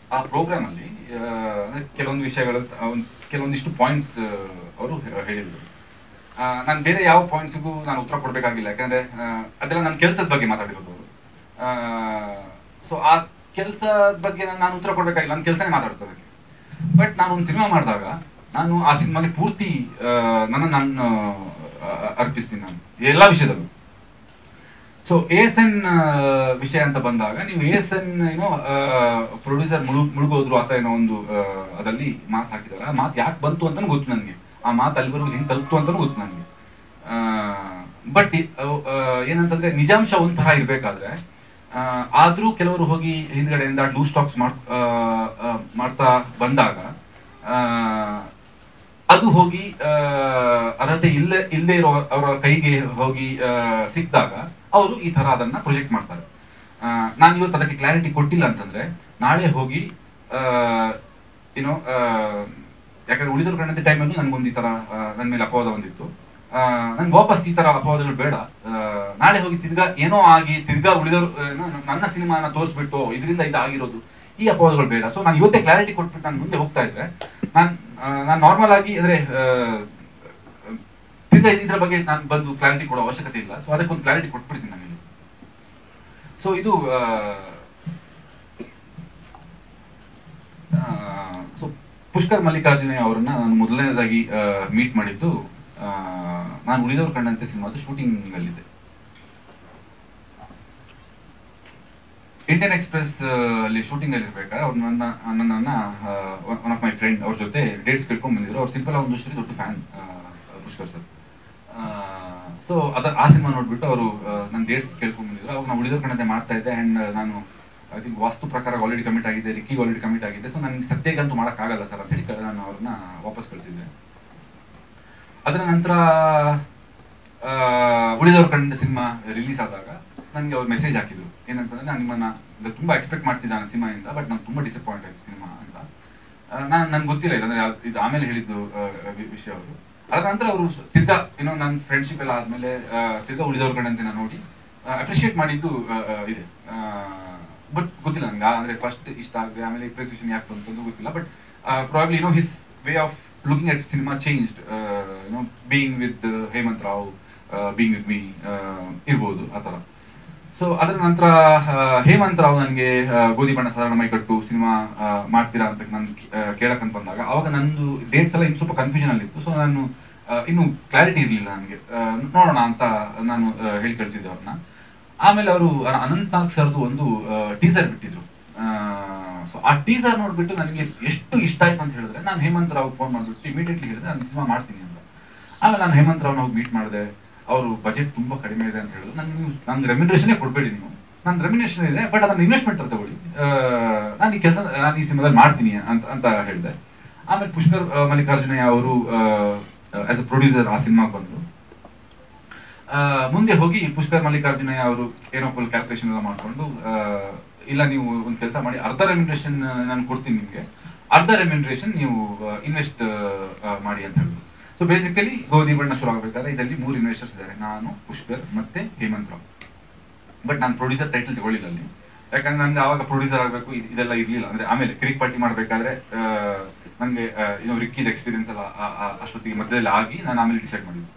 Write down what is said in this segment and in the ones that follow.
ಆ ಪ್ರೋಗ್ರಾಮ್ ಅಲ್ಲಿ ಕೆಲವೊಂದು ವಿಷಯಗಳು ಕೆಲವೊಂದಿಷ್ಟು ಪಾಯಿಂಟ್ಸ್ ಅವರು ಹೇಳಿದ್ರು. ನಾನು ಬೇರೆ ಯಾವ ಪಾಯಿಂಟ್ಸ್ಗೂ ನಾನು ಉತ್ತರ ಕೊಡ್ಬೇಕಾಗಿಲ್ಲ, ಯಾಕಂದ್ರೆ ಅದೆಲ್ಲ ನನ್ನ ಕೆಲಸದ ಬಗ್ಗೆ ಮಾತಾಡಿರೋದು ಅವರು. ಸೊ ಆ ಕೆಲಸದ ಬಗ್ಗೆ ನಾನು ಉತ್ತರ ಕೊಡ್ಬೇಕಾಗಿಲ್ಲ, ನನ್ನ ಕೆಲಸನೇ ಮಾತಾಡ್ತದೆ. ಬಟ್ ನಾನು ಒಂದು ಸಿನಿಮಾ ಮಾಡಿದಾಗ ನಾನು ಆ ಸಿನಿಮಾಗೆ ಪೂರ್ತಿ ನಾನು ಅರ್ಪಿಸ್ತೀನಿ, ನಾನು ಎಲ್ಲಾ ವಿಷಯದಲ್ಲೂ. ಸೊ ASN ವಿಷಯ ಅಂತ ಬಂದಾಗ, ನೀವು ASN ಏನೋ ಪ್ರೊಡ್ಯೂಸರ್ ಮುಳುಗೋದ್ರು ಅಥವಾ ಏನೋ ಒಂದು ಅದಲ್ಲಿ ಮಾತು ಹಾಕಿದಾರೆ. ಆ ಮಾತು ಯಾಕೆ ಬಂತು ಅಂತಾನು ಗೊತ್ತು ನನಗೆ, ಆ ಮಾತು ಅಲ್ಲಿವರೆಗೂ ಹೆಂಗ್ ತಲುಪ್ತು ಅಂತಾನು ಗೊತ್ತು ನನಗೆ. ಬಟ್ ಏನಂತಂದ್ರೆ ನಿಜಾಂಶ ಒಂಥರ ಇರ್ಬೇಕಾದ್ರೆ ಆದ್ರೂ ಕೆಲವರು ಹೋಗಿ ಹಿಂದ್ಗಡೆಯಿಂದ ಲೂಸ್ ಟಾಕ್ಸ್ ಮಾಡ್ತಾ ಬಂದಾಗ ಅದು ಹೋಗಿ ಅರ್ಹತೆ ಇಲ್ಲದೆ ಇರೋ ಅವರ ಕೈಗೆ ಹೋಗಿ ಸಿಕ್ಕಿದಾಗ ಅವರು ಈ ತರ ಅದನ್ನ ಪ್ರೊಜೆಕ್ಟ್ ಮಾಡ್ತಾರೆ. ನಾನು ಇವತ್ತು ಅದಕ್ಕೆ ಕ್ಲಾರಿಟಿ ಕೊಟ್ಟಿಲ್ಲ ಅಂತಂದ್ರೆ ನಾಳೆ ಹೋಗಿ ಏನೋ ಯಾಕಂದ್ರೆ ಉಳಿದವ್ರ ಕಂಡಂತೆ ಟೈಮಲ್ಲಿ ನನ್ಗೊಂದು ಈ ತರ ನನ್ನ ಮೇಲೆ ಅಪವಾದ ಬಂದಿತ್ತು. ನನ್ಗೆ ವಾಪಸ್ ಈ ತರ ಅಪವಾದಗಳು ಬೇಡ. ನಾಳೆ ಹೋಗಿ ತಿರ್ಗಾ ಏನೋ ಆಗಿ ತಿರ್ಗಾ ಉಳಿದವರು ನನ್ನ ಸಿನಿಮಾನ ತೋರಿಸ್ಬಿಟ್ಟು ಇದರಿಂದ ಇದಾಗಿರೋದು, ಈ ಅಪವಾದಗಳು ಬೇಡ. ಸೊ ನಾನು ಇವತ್ತೇ ಕ್ಲಾರಿಟಿ ಕೊಟ್ಬಿಟ್ಟು ನಾನು ಮುಂದೆ ಹೋಗ್ತಾ ಇದ್ರೆ ನಾನು ನಾರ್ಮಲ್ ಆಗಿ ಅಂದ್ರೆ ತಿರ್ಗಾ ಇದ್ರ ಬಗ್ಗೆ ನಾನು ಬಂದು ಕ್ಲಾರಿಟಿ ಕೊಡೋ ಅವಶ್ಯಕತೆ ಇಲ್ಲ. ಸೊ ಅದಕ್ಕೊಂದು ಕ್ಲಾರಿಟಿ ಕೊಟ್ಬಿಡ್ತೀನಿ ನಾನು. ಸೊ ಇದು ಸೊ ಪುಷ್ಕರ್ ಮಲ್ಲಿಕಾರ್ಜುನ ಅವರನ್ನ ನಾನು ಮೊದಲನೇದಾಗಿ ಮೀಟ್ ಮಾಡಿದ್ದು ನಾನು ಉಳಿದವರು ಕಂಡಂತೆ ಸಿನಿಮಾದ ಶೂಟಿಂಗ್ ಅಲ್ಲಿದೆ. ಇಂಡಿಯನ್ ಎಕ್ಸ್ಪ್ರೆಸ್ ಅಲ್ಲಿ ಶೂಟಿಂಗ್ ಅಲ್ಲಿ ಇರ್ಬೇಕಾದ್ರೆ ಅವ್ರು ನನ್ನನ್ನ ಒನ್ ಆಫ್ ಮೈ ಫ್ರೆಂಡ್ ಅವ್ರ ಜೊತೆ ಡೇಟ್ಸ್ ಕೇಳ್ಕೊಂಡ್ ಬಂದಿದ್ರು. ಅವ್ರು ಸಿಂಪಲ್ ಒಂದು ದೊಡ್ಡ ಫ್ಯಾನ್ ಪುಷ್ಕರ್ ಸರ್. ಸೊ ಆ ಸಿನಿಮಾ ನೋಡ್ಬಿಟ್ಟು ಅವರು ನನ್ನ ಡೇಟ್ಸ್ ಕೇಳ್ಕೊಂಡ್ ಬಂದಿದ್ರು. ಅವಾಗ ನಾವು ಉಳಿದವ್ರ ಕಂಡಂತೆ ಮಾಡ್ತಾ ಇದ್ದೆ. ಅಂಡ್ ನಾನು ಐ ಥಿಂಕ್ ವಾಸ್ತು ಪ್ರಕಾರ ಆಲ್ರೆಡಿ ಕಮಿಟ್ ಆಗಿದೆ, ರಿಕ್ಕಿಗೆ ಆಲ್ರೆಡಿ ಕಮಿಟ್ ಆಗಿದೆ. ಸೊ ನನಗೆ ಸದ್ಯಕ್ಕಂತೂ ಮಾಡೋಕ್ಕಾಗಲ್ಲ ಸರ್ ಅಂತ ಹೇಳಿ ನಾನು ಅವ್ರನ್ನ ವಾಪಸ್ ಕಳಿಸಿದ್ದೆ. ಅದರ ನಂತರ ಉಳಿದವ್ರ ಕಂಡ ಸಿನಿಮಾ ರಿಲೀಸ್ ಆದಾಗ ನನಗೆ ಅವ್ರು ಮೆಸೇಜ್ ಹಾಕಿದ್ರು, ಏನಂತಂದ್ರೆ ನಾನು ನಿಮ್ಮನ್ನ ತುಂಬಾ ಎಕ್ಸ್ಪೆಕ್ಟ್ ಮಾಡ್ತಿದ್ದಾನೆ ಸಿನಿಮಾಯಿಂದ, ಬಟ್ ನಾನು ತುಂಬಾ ಡಿಸಪಾಯಿಂಟ್ ಆಯ್ತು ಸಿನಿಮಾ ಅಂತ. ನನ್ಗೆ ಗೊತ್ತಿಲ್ಲ ಇದಂದ್ರೆ ಇದು ಆಮೇಲೆ ಹೇಳಿದ್ದು ವಿಷಯ ಅವರು. ಅದ್ರ ನಂತರ ಅವರು ತಿರ್ಗಾ ಏನೋ ನನ್ನ ಫ್ರೆಂಡ್ಶಿಪ್ ಎಲ್ಲ ಆದ್ಮೇಲೆ ತಿರ್ಗಾ ಉಳಿದವ್ರ ಕಂಡಂತೆ ನಾನು ನೋಡಿ ಅಪ್ರಿಶಿಯೇಟ್ ಮಾಡಿದ್ದು ಇದೆ. ಬಟ್ ಗೊತ್ತಿಲ್ಲ ನಂಗೆ, ಅಂದ್ರೆ ಫಸ್ಟ್ ಇಷ್ಟ ಆಗಿದೆ, ಆಮೇಲೆ ಅಪ್ರಿಸಿಯೇಷನ್ ಯಾಕೆ ಬಂತು ಗೊತ್ತಿಲ್ಲ. But probably he's way of looking at cinema changed, being with Hemanth Rao, being with me ಇರ್ಬೋದು ಆ ಥರ. ಸೊ ಅದರ ನಂತರ ಹೇಮಂತ್ ರಾವ್ ನನಗೆ ಗೋಧಿ ಬಣ್ಣ ಸಾಧಾರಣ ಮೈಕಟ್ಟು ಸಿನಿಮಾ ಮಾಡ್ತೀರಾ ಅಂತ ನಾನು ಕೇಳಕ್ಕಂತ ಬಂದಾಗ ಅವಾಗ ನಂದು ಡೇಟ್ಸ್ ಎಲ್ಲ ಇನ್ನು ಸ್ವಲ್ಪ ಕನ್ಫ್ಯೂಷನ್ ಅಲ್ಲಿತ್ತು. ಸೊ ನಾನು ಇನ್ನು ಕ್ಲಾರಿಟಿ ಇರಲಿಲ್ಲ ನನಗೆ, ನೋಡೋಣ ಅಂತ ನಾನು ಹೇಳಿ ಕಳಿಸಿದ್ದೆ ಅವ್ರನ್ನ. ಆಮೇಲೆ ಅವರು ಅನಂತ್ನಾಗ್ ಸರ್ದು ಒಂದು ಟೀಸರ್ ಬಿಟ್ಟಿದ್ರು. ಸೊ ಆ ಟೀಸರ್ ನೋಡ್ಬಿಟ್ಟು ನನಗೆ ಎಷ್ಟು ಇಷ್ಟ ಆಯ್ತು ಅಂತ ಹೇಳಿದ್ರೆ ನಾನು ಹೇಮಂತ್ ರಾವ್ ಫೋನ್ ಮಾಡ್ಬಿಟ್ಟು ಇಮಿಡಿಯೇಟ್ಲಿ ಹೇಳಿದ್ರೆ ನಾನು ಸಿನಿಮಾ ಮಾಡ್ತೀನಿ ಅಂತ. ಆಮೇಲೆ ನಾನು ಹೇಮಂತ್ ರಾವ್ನ ಹೋಗಿ ಮೀಟ್ ಮಾಡಿದೆ. ಅವರು ಬಜೆಟ್ ತುಂಬಾ ಕಡಿಮೆ ಇದೆ ಅಂತ ಹೇಳಿದ್ರು. ನಂಗೆ ರೆಮ್ಯುನರೇಷನ್ ಕೊಡ್ಬೇಡಿ ನೀವು, ನನ್ನ ರೆಮ್ಯುನರೇಷನ್ ಇದೆ ಬಟ್ ಅದನ್ನ ಇನ್ವೆಸ್ಟ್ಮೆಂಟ್ ತಗೊಳ್ಳಿ, ನಾನು ಈ ಕೆಲಸ ನಾನು ಈ ಸಿನಿಮಾದಲ್ಲಿ ಮಾಡ್ತೀನಿ ಅಂತ ಹೇಳಿದೆ. ಆಮೇಲೆ ಪುಷ್ಕರ್ ಮಲ್ಲಿಕಾರ್ಜುನ ಅವರು ಆಸ್ ಅ ಪ್ರೊಡ್ಯೂಸರ್ ಆ ಸಿನಿಮಾಗೆ ಬಂದ್ರು. ಮುಂದೆ ಹೋಗಿ ಪುಷ್ಕರ್ ಮಲ್ಲಿಕಾರ್ಜುನ ಅವರು ಏನೋ ಫುಲ್ ಕ್ಯಾಲ್ಕುಲೇಷನ್ ಎಲ್ಲ ಮಾಡ್ಕೊಂಡು ಇಲ್ಲ ನೀವು ಒಂದು ಕೆಲಸ ಮಾಡಿ, ಅರ್ಧ ರೆಮ್ಯುನರೇಷನ್ ನಾನು ಕೊಡ್ತೀನಿ ನಿಮ್ಗೆ, ಅರ್ಧ ರೆಮ್ಯುನರೇಷನ್ ನೀವು ಇನ್ವೆಸ್ಟ್ ಮಾಡಿ ಅಂತ ಹೇಳಿದ್ರು. ಸೊ ಬೇಸಿಕಲಿ ಗೋಧಿ ಬಣ್ಣ ಶುರು ಆಗಬೇಕಾದ್ರೆ ಇದರಲ್ಲಿ 3 ಇನ್ವೆಸ್ಟರ್ಸ್ ಇದ್ದಾರೆ, ನಾನು, ಪುಷ್ಕರ್ ಮತ್ತೆ ಹೇಮಂತ್ ರಾವ್. ಬಟ್ ನಾನು ಪ್ರೊಡ್ಯೂಸರ್ ಟೈಟಲ್ ತಗೊಳ್ಳಿಲ್ಲ ಅಲ್ಲಿ, ಯಾಕಂದ್ರೆ ನನ್ಗೆ ಆವಾಗ ಪ್ರೊಡ್ಯೂಸರ್ ಆಗಬೇಕು ಇದೆಲ್ಲ ಇರ್ಲಿಲ್ಲ. ಅಂದ್ರೆ ಆಮೇಲೆ ಕ್ರಿಕ್ ಪಾರ್ಟಿ ಮಾಡ್ಬೇಕಾದ್ರೆ ನನಗೆ ರಿಕ್ಕಿದ ಎಕ್ಸ್ಪೀರಿಯನ್ಸ್ ಎಲ್ಲ ಅಷ್ಟೊತ್ತಿಗೆ ಮಧ್ಯದಲ್ಲಿ ಆಗಿ ನಾನು ಆಮೇಲೆ ಡಿಸೈಡ್ ಮಾಡಿದ್ದು.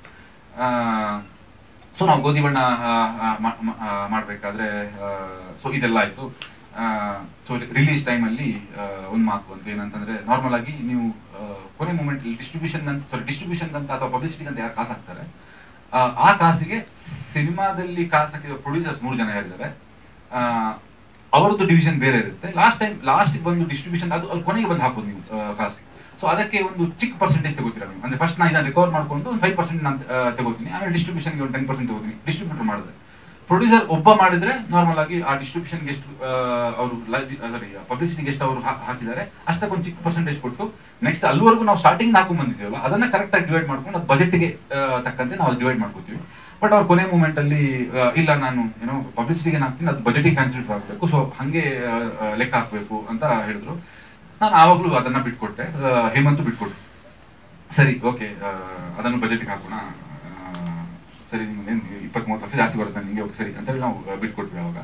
ಸೊ ನಾವು ಗೋಧಿ ಬಣ್ಣ ಮಾಡ್ಬೇಕಾದ್ರೆ ಸೊ ಇದೆಲ್ಲ ಆಯ್ತು. ಸೊ ರಿಲೀಸ್ ಟೈಮಲ್ಲಿ ಒಂದು ಮಾತು ಬಂತು, ಏನಂತಂದ್ರೆ ನಾರ್ಮಲ್ ಆಗಿ ನೀವು ಕೊನೆ ಮೂಮೆಂಟ್ ಡಿಸ್ಟ್ರಿಬ್ಯೂಷನ್ ಅಂತ ಅಥವಾ ಪಬ್ಲಿಸಿಟಿ ಅಂತ ಯಾರು ಕಾಸು ಹಾಕ್ತಾರೆ, ಆ ಕಾಸಿಗೆ ಸಿನಿಮಾದಲ್ಲಿ ಕಾಸು ಹಾಕಿದ ಪ್ರೊಡ್ಯೂಸರ್ಸ್ 3 ಜನ ಯಾರಿದ್ದಾರೆ ಅವರದ್ದು ಡಿವಿಷನ್ ಬೇರೆ ಇರುತ್ತೆ. ಲಾಸ್ಟ್ ಬಂದು ಡಿಸ್ಟ್ರಿಬ್ಯೂಷನ್ ಅದು ಕೊನೆಗೆ ಬಂದು ಹಾಕೋದು ನೀವು ಕಾಸು. ಸೊ ಅದಕ್ಕೆ ಒಂದು ಚಿಕ್ಕ ಪರ್ಸೆಂಟೇಜ್ ತಗೋತೀರಾ ನೀವು. ಅಂದ್ರೆ ಫಸ್ಟ್ ನಾನು ಇದನ್ನ ರಿಕವರ್ ಮಾಡ್ಕೊಂಡು ಒಂದು 5% ನಾನು ತಗೋತೀನಿ, ಆಮೇಲೆ ಡಿಸ್ಟ್ರಿಬ್ಯೂಷನ್ಗೆ ಒಂದು 10% ತಗೋತೀನಿ. ಡಿಸ್ಟ್ರಿಬ್ಯೂಟರ್ ಮಾಡಿದ್ರೆ ಪ್ರೊಡ್ಯೂಸರ್ ಒಬ್ಬ ಮಾಡಿದ್ರೆ ನಾರ್ಮಲ್ ಆಗಿ ಆ ಡಿಸ್ಟ್ರಿಬ್ಯೂಷನ್ಗೆ ಎಷ್ಟು ಅವರು ಪಬ್ಲಿಸಿಟಿಗೆ ಎಷ್ಟು ಅವರು ಹಾಕಿದ್ದಾರೆ ಅಷ್ಟಕ್ಕೊಂದು ಚಿಕ್ಕ ಪರ್ಸೆಂಟೇಜ್ ಕೊಟ್ಟು ನೆಕ್ಸ್ಟ್ ಅಲ್ಲಿವರೆಗೂ ನಾವು ಸ್ಟಾರ್ಟಿಂಗ್ ಹಾಕೊಂಡ್ ಬಂದಿದ್ದೀವಲ್ಲ ಅದನ್ನ ಕರೆಕ್ಟ್ ಆಗಿ ಡಿವೈಡ್ ಮಾಡ್ಕೊಂಡು ಅದು ಬಜೆಟ್ಗೆ ತಕ್ಕಂತೆ ನಾವು ಡಿವೈಡ್ ಮಾಡ್ಕೋತೀವಿ. ಬಟ್ ಅವ್ರ ಕೊನೆ ಮೂಮೆಂಟ್ ಅಲ್ಲಿ ಇಲ್ಲ ನಾನು ಏನೋ ಪಬ್ಲಿಸಿಟಿಗೆ ಹಾಕ್ತೀನಿ, ಅದು ಬಜೆಟಿಗೆ ಕನ್ಸಿಡರ್ ಆಗಬೇಕು, ಸೊ ಹಂಗೆ ಲೆಕ್ಕ ಹಾಕ್ಬೇಕು ಅಂತ ಹೇಳಿದ್ರು. ನಾನು ಆವಾಗಲೂ ಅದನ್ನ ಬಿಟ್ಕೊಟ್ಟೆ, ಹೇಮಂತ್ ಬಿಟ್ಕೊಟ್ಟೆ. ಸರಿ ಓಕೆ ಅದನ್ನು ಬಜೆಟ್ಗೆ ಹಾಕೋಣ, ಸರಿ ನಿಮ್ಗೆ 20-30 ಲಕ್ಷ ಜಾಸ್ತಿ ಬರುತ್ತೆ ನಿಮಗೆ, ಸರಿ ಅಂತ ಹೇಳಿ ನಾವು ಬಿಟ್ಕೊಟ್ವಿ. ಅವಾಗ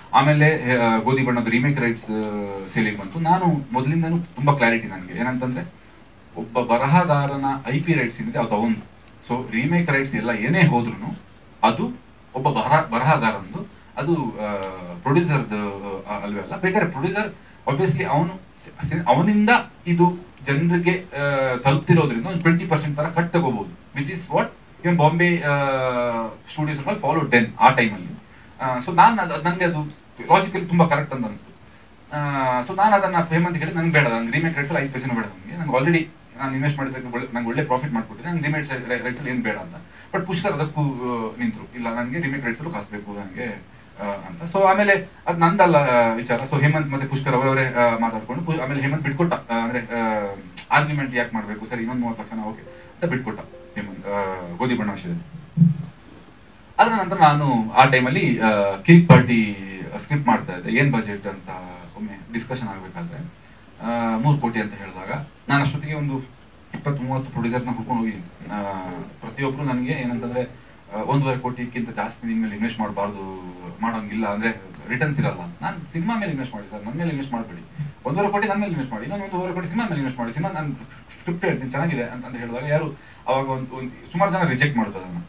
ಆಮೇಲೆ ಗೋಧಿ ಬಣ್ಣದ ರೀಮೇಕ್ ರೈಟ್ಸ್ ಸೇಲಿಗೆ ಬಂತು. ನಾನು ಮೊದಲಿಂದನೂ ತುಂಬಾ ಕ್ಲಾರಿಟಿ ನನಗೆ ಏನಂತಂದ್ರೆ, ಒಬ್ಬ ಬರಹಗಾರನ IP ರೈಟ್ಸ್ ಏನಿದೆ ಅದು ಅವನು. ಸೊ ರೀಮೇಕ್ ರೈಟ್ಸ್ ಎಲ್ಲ ಏನೇ ಹೋದ್ರು ಅದು ಒಬ್ಬ ಬರಹಗಾರಂದು, ಅದು ಪ್ರೊಡ್ಯೂಸರ್ದು ಅಲ್ವೇ ಅಲ್ಲ. ಬೇಕಾದ್ರೆ ಪ್ರೊಡ್ಯೂಸರ್ ಆಬ್ವಿಯಸ್ಲಿ ಅವನಿಂದ ಇದು ಜನರಿಗೆ ತಲುಪ್ತಿರೋದ್ರಿಂದ ಒಂದು 20% ತರ ಕಟ್ ತಗೋಬಹುದು, which is what even Bombay studios follow 10 ಆ ಟೈಮಲ್ಲಿ. ಸೊ ನನಗೆ ಅದು ಲಾಜಿಕಲಿ ತುಂಬಾ ಕರೆಕ್ಟ್ ಅಂತ ಅನಿಸ್ತು. ಸೊ ನಾನು ಅದನ್ನ ಹೇಮಂತ್ ಹೇಳಿ ನಂಗೆ ಬೇಡ, ನಂಗೆ ರೀಮೇಕ್ ರೈಟ್ಸ್ 5% ಬೇಡ, ನಂಗೆ ಆಲ್ರೆಡಿ ನಾನು ಇನ್ವೆಸ್ಟ್ ಮಾಡಿದ್ರೆ ನಂಗೆ ಒಳ್ಳೆ ಪ್ರಾಫಿಟ್ ಮಾಡ್ಕೊಟ್ಟಿದ್ದೆ, ನಂಗೆ ರೀಮೇಕ್ ರೈಟ್ಸ್ ಏನು ಬೇಡ ಅಂತ. ಬಟ್ ಪುಷ್ಕರ್ ಅದಕ್ಕೂ ನಿಂತರು, ಇಲ್ಲ ನನಗೆ ರೀಮೇಕ್ ರೈಟ್ಸ್ ಕಾಸು ಬೇಕು ನನಗೆ ಅಂತ. ಸೊ ಆಮೇಲೆ ಅದು ನಂದಲ್ಲ ವಿಚಾರ. ಸೊ ಹೇಮಂತ್ ಮತ್ತೆ ಪುಷ್ಕರ್ ಅವರವರೇ ಮಾತಾಡ್ಕೊಂಡು ಆಮೇಲೆ ಹೇಮಂತ್ ಬಿಟ್ಕೊಟ್ಟ, ಅಂದ್ರೆ ಆರ್ಗ್ಯುಮೆಂಟ್ ಯಾಕೆ ಮಾಡ್ಬೇಕು, ಸರಿ ಇನ್ನೊಂದು 30 ಲಕ್ಷ ಓಕೆ ಅಂತ ಬಿಟ್ಕೊಟ್ಟ ಹೇಮಂತ್ ಗೋಧಿ ಬಣ್ಣ ವಿಷಯದಲ್ಲಿ. ಅದರ ನಂತರ ನಾನು ಆ ಟೈಮಲ್ಲಿ ಕಿರಿಕ್ ಪಾರ್ಟಿ ಸ್ಕ್ರಿಪ್ಟ್ ಮಾಡ್ತಾ ಇದ್ದೆ. ಏನ್ ಬಜೆಟ್ ಅಂತ ಒಮ್ಮೆ ಡಿಸ್ಕಷನ್ ಆಗ್ಬೇಕಾದ್ರೆ 3 ಕೋಟಿ ಅಂತ ಹೇಳಿದಾಗ ನಾನು ಅಷ್ಟೊತ್ತಿಗೆ ಒಂದು 20-30 ಪ್ರೊಡ್ಯೂಸರ್ನ ಹುಡ್ಕೊಂಡು ಹೋಗಿದ್ದೀನಿ. ಪ್ರತಿಯೊಬ್ರು ನನಗೆ ಏನಂತಂದ್ರೆ 1.5 ಕೋಟಿಗಿಂತ ಜಾಸ್ತಿ ನಿಮ್ಮ ಮೇಲೆ ಇನ್ವೆಸ್ಟ್ ಮಾಡಬಾರ್ದು, ಮಾಡೋಂಗಿಲ್ಲ, ಅಂದ್ರೆ ರಿಟರ್ನ್ಸ್ ಇರಲ್ಲ. ನಾನು ಸಿನಿಮಾ ಮೇಲೆ ಇನ್ವೆಸ್ಟ್ ಮಾಡಿ ಸರ್, ನನ್ನ ಮೇಲೆ ಇನ್ವೆಸ್ಟ್ ಮಾಡಬೇಡಿ. 1.5 ಕೋಟಿ ನನ್ನ ಮೇಲೆ ಇನ್ವೆಸ್ಟ್ ಮಾಡಿ, ಇನ್ನೊಂದು 1.5 ಕೋಟಿ ಸಿನಿಮಾ ಮೇಲೆ ಇನ್ವೆಸ್ಟ್ ಮಾಡಿ, ಸಿನಿಮಾ ನಾನು ಸ್ಕ್ರಿಪ್ಟ್ ಹೇಳ್ತೀನಿ ಚೆನ್ನಾಗಿದೆ ಅಂತ ಹೇಳಿದಾಗ ಯಾರು ಅವಾಗ ಒಂದು ಸುಮಾರು ಜನ ರಿಜೆಕ್ಟ್ ಮಾಡೋದು ಅದನ್ನ.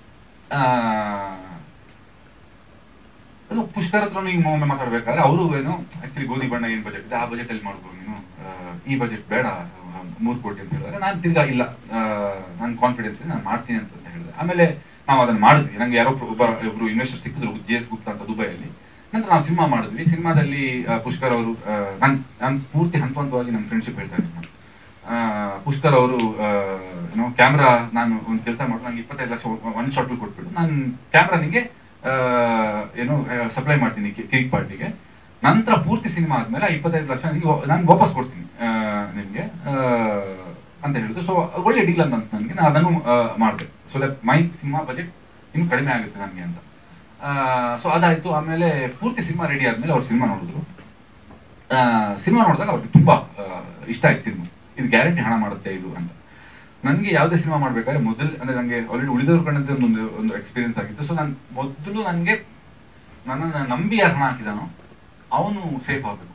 ಅದು ಪುಷ್ಕರ್ ಹತ್ರ ಈಗ ಒಮ್ಮೆ ಮಾತಾಡ್ಬೇಕಾದ್ರೆ ಅವರು ಏನು ಆಕ್ಚುಲಿ ಗೋಧಿ ಬಣ್ಣ ಏನ್ ಬಜೆಟ್ ಇದೆ ಆ ಬಜೆಟ್ ಅಲ್ಲಿ ಮಾಡ್ಬೋದು ನೀನು, ಈ ಬಜೆಟ್ ಬೇಡ 3 ಕೋಟಿ ಅಂತ ಹೇಳಿದಾಗ ನಾನು ತಿರ್ಗಾ ಇಲ್ಲ, ನನ್ನ ಕಾನ್ಫಿಡೆನ್ಸ್ ನಾನು ಮಾಡ್ತೀನಿ ಅಂತ ಹೇಳಿದೆ. ಆಮೇಲೆ ನಾವು ಅದನ್ನ ಮಾಡಿದ್ವಿ. ನಂಗೆ ಯಾರೋ ಒಬ್ರು ಇನ್ವೆಸ್ಟರ್ ಸಿಕ್ಕಿದ್ರು, JS ಗುಪ್ತಾ ಅಂತ ದುಬೈಯಲ್ಲಿ. ನಂತರ ನಾವು ಸಿನಿಮಾ ಮಾಡಿದ್ವಿ. ಸಿನಿಮಾದಲ್ಲಿ ಪುಷ್ಕರ್ ಅವರು ನಾನು ಪೂರ್ತಿ ಹಂತವಾಗಿ ನನ್ನ ಫ್ರೆಂಡ್ಶಿಪ್ ಹೇಳ್ತಾ ಇದ್ದೀನಿ. ಪುಷ್ಕರ್ ಅವರು ಏನೋ ಕ್ಯಾಮ್ರಾ, ನಾನು ಒಂದು ಕೆಲಸ ಮಾಡಿ ನಂಗೆ 25 ಲಕ್ಷ ಒನ್ ಶಾಟ್ ಕೊಟ್ಬಿಟ್ಟು ನಾನು ಕ್ಯಾಮ್ರಾ ನಿಂಗೆ ಏನು ಸಪ್ಲೈ ಮಾಡ್ತೀನಿ ಕಿರಿಕ್ ಪಾರ್ಟಿಗೆ. ನಂತರ ಪೂರ್ತಿ ಸಿನಿಮಾ ಆದ್ಮೇಲೆ 25 ಲಕ್ಷ ನಾನು ವಾಪಸ್ ಕೊಡ್ತೀನಿ ನಿಮ್ಗೆ ಅಂತ ಹೇಳಿದ್ರು. ಸೊ ಒಳ್ಳೆ ಡೀಲ್ ಅಂತ ನನಗೆ, ನಾನು ಅದನ್ನು ಮಾಡಿದೆ. So that my cinema budget ಇನ್ನು ಕಡಿಮೆ ಆಗುತ್ತೆ ನನಗೆ ಅಂತ. ಸೊ ಅದಾಯ್ತು. ಆಮೇಲೆ ಪೂರ್ತಿ ಸಿನಿಮಾ ರೆಡಿ ಆದ್ಮೇಲೆ ಅವ್ರು ಸಿನಿಮಾ ನೋಡಿದ್ರು. ಸಿನಿಮಾ ನೋಡಿದಾಗ ಅವ್ರಿಗೆ ತುಂಬಾ ಇಷ್ಟ ಆಯ್ತು ಸಿನಿಮಾ, ಇದು ಗ್ಯಾರಂಟಿ ಹಣ ಮಾಡುತ್ತೆ ಇದು ಅಂತ. ನನಗೆ ಯಾವುದೇ ಸಿನಿಮಾ ಮಾಡ್ಬೇಕಾದ್ರೆ ಮೊದಲು ಅಂದ್ರೆ ನನಗೆ ಆಲ್ರೆಡಿ ಉಳಿದವ್ರ ಕಂಡಂತೆ ಒಂದು ಎಕ್ಸ್ಪೀರಿಯನ್ಸ್ ಆಗಿತ್ತು. ಸೊ ನಾನು ಮೊದಲು ನನಗೆ ನನ್ನನ್ನು ನಂಬಿ ಯಾರು ಹಣ ಹಾಕಿದಾನೋ ಅವನು ಸೇಫ್ ಆಗಬೇಕು.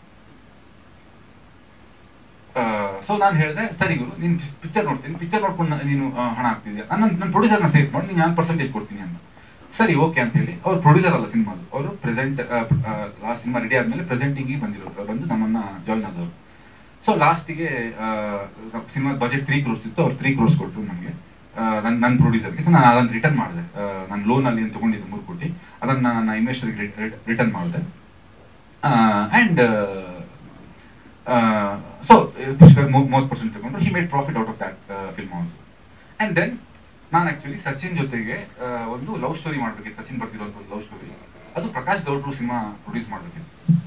ಸೊ ನಾನು ಹೇಳಿದೆ, ಸರಿ ಗುರು ನೀನು ಪಿಕ್ಚರ್ ನೋಡ್ತೀನಿ, ಪಿಕ್ಚರ್ ನೋಡ್ಕೊಂಡು ನೀನು ಹಣ ಹಾಕ್ತಿದ್ಯಾ, ನನ್ನ ಪ್ರೊಡ್ಯೂಸರ್ನ ಸೇಫ್ ಮಾಡಿ ನೀನು ನಾನು ಪರ್ಸೆಂಟೇಜ್ ಕೊಡ್ತೀನಿ ಅಂತ. ಸರಿ ಓಕೆ ಅಂತ ಹೇಳಿ, ಅವ್ರು ಪ್ರೊಡ್ಯೂಸರ್ ಅಲ್ಲ ಸಿನಿಮಾದು, ಅವರು ಪ್ರೆಸೆಂಟ್ ಲಾಸ್ಟ್ ಸಿನಿಮಾ ರೆಡಿ ಆದ್ಮೇಲೆ ಪ್ರೆಸೆಂಟಿಂಗ್ ಬಂದು ನಮ್ಮನ್ನ ಜಾಯ್ನ್ ಆದವರು. ಸೊ ಲಾಸ್ಟಿಗೆ ಸಿನಿಮಾ ಬಜೆಟ್ 3 crores ಇತ್ತು, ಅವ್ರು 3 crores ಕೊಟ್ಟರು ನಮಗೆ, ನನ್ನ ಪ್ರೊಡ್ಯೂಸರ್ಗೆ. ಸೊ ನಾನು ಅದನ್ನು ರಿಟರ್ನ್ ಮಾಡಿದೆ. ನಾನು ಲೋನ್ ಅಲ್ಲಿ ತಗೊಂಡಿದ್ದೆ 3 ಕೋಟಿ, ಅದನ್ನ ನನ್ನ ಇನ್ವೆಸ್ಟರ್ಗೆ ರಿಟರ್ನ್ ಮಾಡಿದೆ. ಅಂಡ್ ಸೊ ಪುಷ್ಕರ್ 30% ತಗೊಂಡ್ರು. He made profit out of that film also. And then ನಾನು ಆಕ್ಚುಲಿ ಸಚಿನ್ ಜೊತೆಗೆ ಒಂದು ಲವ್ ಸ್ಟೋರಿ ಮಾಡ್ಬೇಕಿತ್ತು, ಸಚಿನ್ ಬರ್ತಿರೋಂಥ ಒಂದು ಲವ್ ಸ್ಟೋರಿ. ಅದು ಪ್ರಕಾಶ್ ಗೌಡ್ರು ಸಿನಿಮಾ ಪ್ರೊಡ್ಯೂಸ್ ಮಾಡ್ಬೇಕಿತ್ತು.